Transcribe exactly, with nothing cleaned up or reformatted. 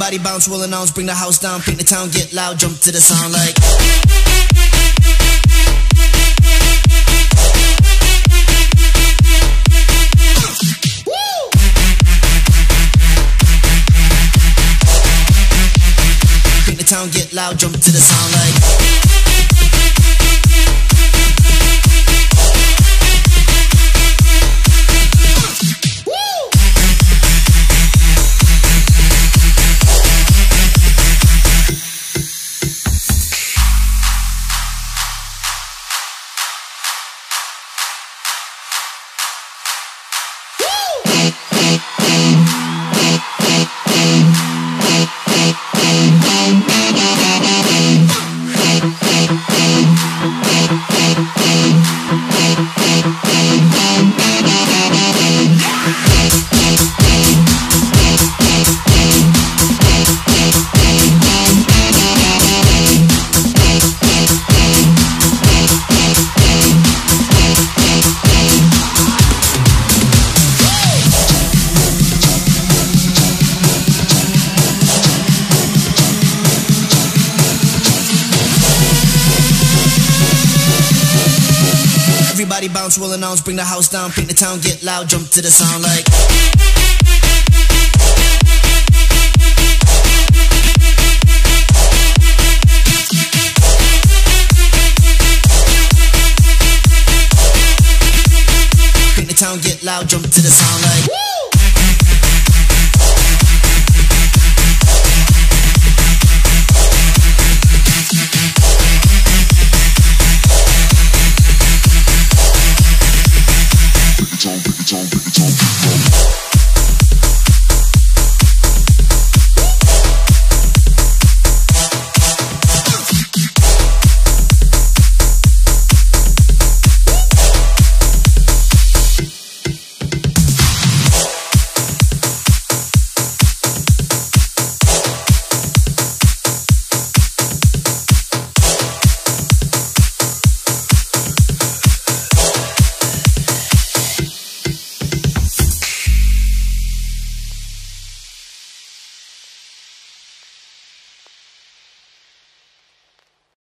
Everybody bounce, rolling arms, bring the house down, paint the town, get loud, jump to the sound like. Paint the town, get loud, jump to the sound like. Everybody bounce, rolling arms, bring the house down, paint the town, get loud, jump to the sound like. Paint the town, get loud, jump to the sound like.